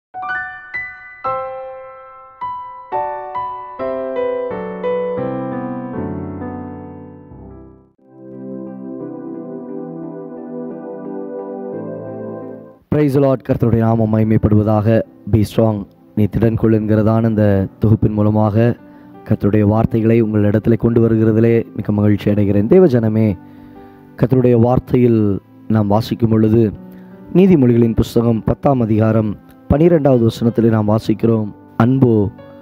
Praise the Lord. கர்த்தருடைய நாமம் மகிமைப்படுவதாக. பி ஸ்ட்ராங், நீ திடன் கொள் என்கிறதான இந்த தொகுப்பின் மூலமாக கர்த்தருடைய வார்த்தைகளை உங்கள் இடத்துல கொண்டு வருகிறதிலே மிக மகிழ்ச்சி அடைகிறேன். தேவஜனமே, கர்த்தருடைய வார்த்தையில் நாம் வாசிக்கும் பொழுது நீதிமொழிகளின் புஸ்தகம் 10ஆம் அதிகாரம் 12வது வசனத்தில் நாம் வாசிக்கிறோம், அன்போ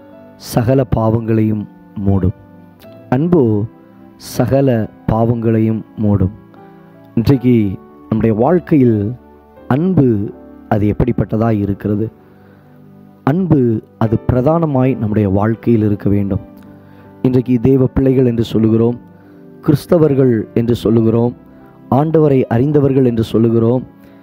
சகல பாவங்களையும் மூடும். அன்போ சகல பாவங்களையும் மூடும். இன்றைக்கு நம்முடைய வாழ்க்கையில் அன்பு அது எப்படிப்பட்டதாக இருக்கிறது? அன்பு அது பிரதானமாய் நம்முடைய வாழ்க்கையில் இருக்க வேண்டும். இன்றைக்கு தேவ பிள்ளைகள் என்று சொல்லுகிறோம், கிறிஸ்தவர்கள் என்று சொல்லுகிறோம், ஆண்டவரை அறிந்தவர்கள் என்று சொல்லுகிறோம்,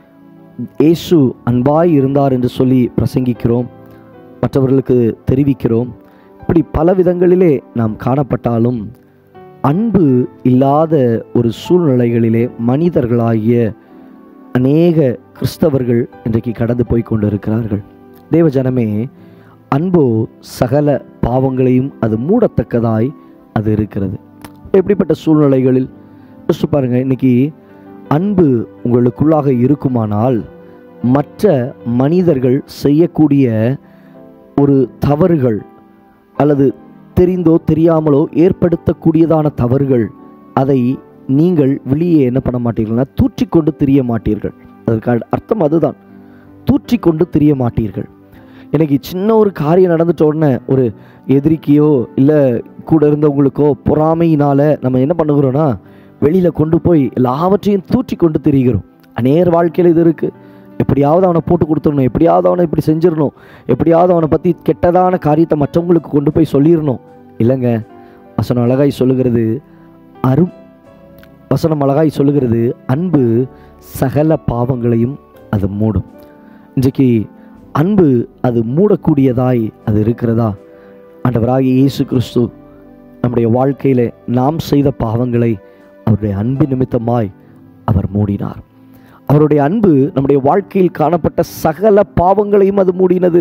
இயேசு அன்பாய் இருந்தார் என்று சொல்லி பிரசங்கிக்கிறோம், மற்றவர்களுக்கு தெரிவிக்கிறோம். இப்படி பல விதங்களிலே நாம் காணப்பட்டாலும் அன்பு இல்லாத ஒரு சூழ்நிலைகளிலே மனிதர்களாகிய அநேக கிறிஸ்தவர்கள் இன்றைக்கு கடந்து போய் கொண்டு இருக்கிறார்கள். தேவஜனமே, அன்போ சகல பாவங்களையும் அது மூடத்தக்கதாய் அது இருக்கிறது. எப்படிப்பட்ட சூழ்நிலைகளில் யோசிச்சு பாருங்க. இன்னைக்கு அன்பு உங்களுக்குள்ளாக இருக்குமானால் மற்ற மனிதர்கள் செய்யக்கூடிய ஒரு தவறுகள் அல்லது தெரிந்தோ தெரியாமலோ ஏற்படுத்தக்கூடியதான தவறுகள், அதை நீங்கள் வெளியே என்ன பண்ண மாட்டீர்கள்னா தூற்றிக்கொண்டு திரிய மாட்டீர்கள். அதற்கு அர்த்தம் அதுதான், தூற்றிக்கொண்டு திரிய மாட்டீர்கள். எனக்கு சின்ன ஒரு காரியம் நடந்துட்ட உடனே ஒரு எதிரிக்கையோ இல்லை கூட இருந்தவங்களுக்கோ பொறாமையினால் நம்ம என்ன பண்ணுகிறோன்னா வெளியில் கொண்டு போய் எல்லாவற்றையும் தூற்றி கொண்டு திரிகிறோம். அநேக வாழ்க்கையில் இது இருக்குது. எப்படியாவது அவனை போட்டு கொடுத்துடணும், எப்படியாவது அவனை இப்படி செஞ்சிடணும், எப்படியாவது அவனை பற்றி கெட்டதான காரியத்தை மற்றவங்களுக்கு கொண்டு போய் சொல்லிடணும். இல்லைங்க, வசனம் அழகாய் சொல்லுகிறது, வசனம் அழகாய் சொல்லுகிறது, அன்பு சகல பாவங்களையும் அது மூடும். இன்றைக்கு அன்பு அது மூடக்கூடியதாய் அது இருக்கிறதா? ஆண்டவராகிய இயேசு கிறிஸ்து நம்முடைய வாழ்க்கையில் நாம் செய்த பாவங்களை அவருடைய அன்பு நிமித்தமாய் அவர் மூடினார். அவருடைய அன்பு நம்முடைய வாழ்க்கையில் காணப்பட்ட சகல பாவங்களையும் அது மூடினது.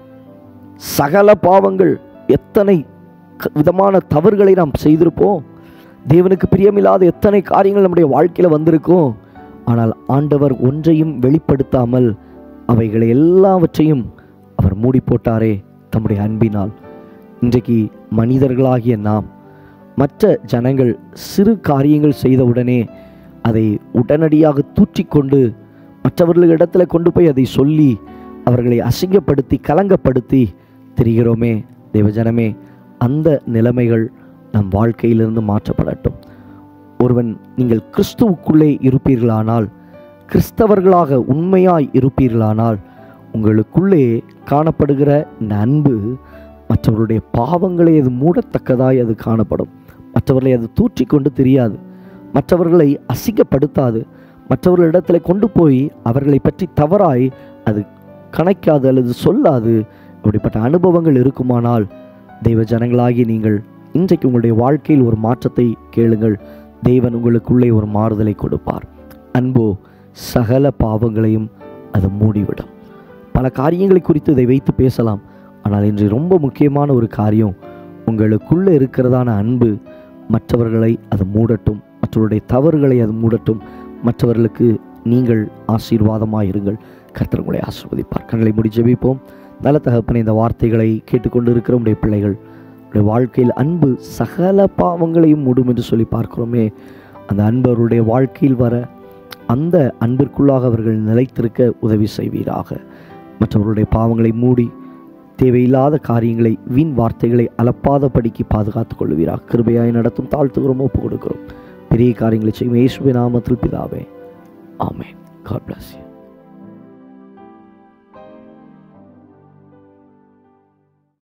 சகல பாவங்கள், எத்தனை விதமான தவறுகளை நாம் செய்திருப்போம், தேவனுக்கு பிரியமில்லாத எத்தனை காரியங்கள் நம்முடைய வாழ்க்கையில் வந்திருக்கும். ஆனால் ஆண்டவர் ஒன்றையும் வெளிப்படுத்தாமல் அவைகளை எல்லாவற்றையும் அவர் மூடி போட்டாரே தம்முடைய அன்பினால். இன்றைக்கு மனிதர்களாகிய நாம், மற்ற ஜனங்கள் சிறு காரியங்கள் செய்தவுடனே அதை உடனடியாக தூற்றிக்கொண்டு மற்றவர்களிடத்துல கொண்டு போய் அதை சொல்லி அவர்களை அசிங்கப்படுத்தி கலங்கப்படுத்தி திரிகிறோமே. தேவஜனமே, அந்த நிலைமைகள் நம் வாழ்க்கையிலிருந்து மாற்றப்படட்டும். ஒருவன் நீங்கள் கிறிஸ்துவுக்குள்ளே இருப்பீர்களானால், கிறிஸ்தவர்களாக உண்மையாய் இருப்பீர்களானால், உங்களுக்குள்ளே காணப்படுகிற இந்த அன்பு மற்றவர்களுடைய பாவங்களை அது மூடத்தக்கதாய் அது காணப்படும். மற்றவர்களை அது தூற்றி கொண்டு தெரியாது, மற்றவர்களை அசிங்கப்படுத்தாது, மற்றவர்களிடத்தில் கொண்டு போய் அவர்களை பற்றி தவறாய் அது கணக்காது அல்லது சொல்லாது. இப்படிப்பட்ட அனுபவங்கள் இருக்குமானால் தெய்வ ஜனங்களாகி நீங்கள் இன்றைக்கு உங்களுடைய வாழ்க்கையில் ஒரு மாற்றத்தை கேளுங்கள். தேவன் உங்களுக்குள்ளே ஒரு மாறுதலை கொடுப்பார். அன்போ சகல பாவங்களையும் அது மூடிவிடும். பல காரியங்களை குறித்து இதை வைத்து பேசலாம். ஆனால் இன்று ரொம்ப முக்கியமான ஒரு காரியம், உங்களுக்குள்ளே இருக்கிறதான அன்பு மற்றவர்களை அது மூடட்டும், மற்றவருடைய தவறுகளை அது மூடட்டும். மற்றவர்களுக்கு நீங்கள் ஆசீர்வாதமாக இருங்கள். கர்த்தர் உங்களை ஆசீர்வதிப்பார். கண்களை மூடி ஜெபிப்போம். நல்ல தகப்பனே, இந்த வார்த்தைகளை கேட்டுக்கொண்டு இருக்கிற உடைய பிள்ளைகள் வாழ்க்கையில் அன்பு சகல பாவங்களையும் மூடும் என்று சொல்லி பார்க்கிறோமே. அந்த அன்பு அவருடைய வாழ்க்கையில் வர, அந்த அன்பிற்குள்ளாக அவர்கள் நிலைத்திருக்க உதவி செய்வீராக. மற்றவர்களுடைய பாவங்களை மூடி தேவையில்லாத காரியங்களை, வீண் வார்த்தைகளை அளப்பாதபடிக்கு பாதுகாத்துக் கொள்வீராக. கிருபையாய் நடத்தும். தாழ்த்துகிறோம், ஒப்பு கொடுக்கிறோம். பெரிய காரியங்களை செய்யும் இயேசுவின் நாமத்தில் பிதாவே, ஆமென். God bless you.